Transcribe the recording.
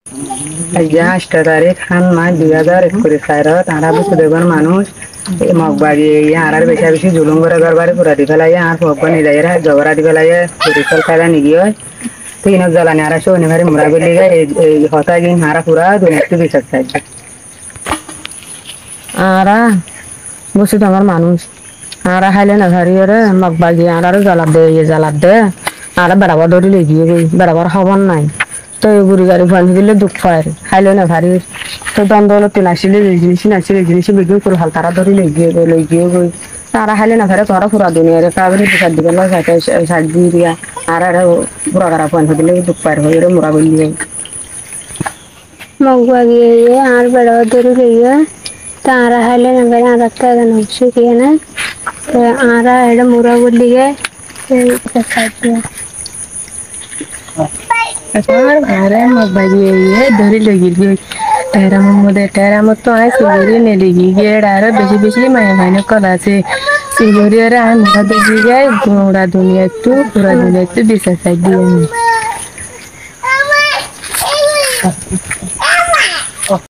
আজ 8 তারিখ 3 মাস 2021 তারা বুঝতে দেবেন মানুষ মগবাজি আর বেশা বেশি জুলুম করে গরবারে পুরা দি ফেলাই আর ভগবান নিজাইরা জবরা দি ফেলাই পরিচল খাইলা নিগি হয় তিন জ্বালানি আর শনিবারে মুরা গলি এই হতা গিন হারা পুরা দুনিয়াতে বিচার চাইছে আরা বুঝছি তোমার মানুষ আরা খাইলে না ভারিয়ে মগবাজি আর জ্বালাপ দে আর বেড়াবার ধরে লেগিয়ে গই বেড়াবার খবর নাই তো গুড়ি গাড়ি ভাঙি দিলে দুঃখ পায় খাইলে না ভারী তো দ্বন্দ্ব নাচিলে জিনিস বিক্রি করে হাল তারা ধরে লেগিয়ে গই তারা খাইলে না ভারে তোরা পুরা দুনিয়ার কাগজ বিচার দিবে না সাইড দিয়ে দিয়া আর পুরা গাড়া ভাঙি দিলে দুঃখ পায় হয়ে মোরা গলিয়ে মগবাজি আর বেড়াবার ধরে লেগে তারা খাইলে না ভারে আর একটা শিখিয়ে না আরা এটা মুরা বললিগে আর ঘরে মগবাজি ধরে লেগি গই টেরা মত তো আয় সিগরি নে লেগি গে আর বেশি বেশি মায় মাইনে করা আছে সিগরি আর আয় মোরা দেখি গে পুরা দুনিয়া তো বিশ্বাস দিয়ে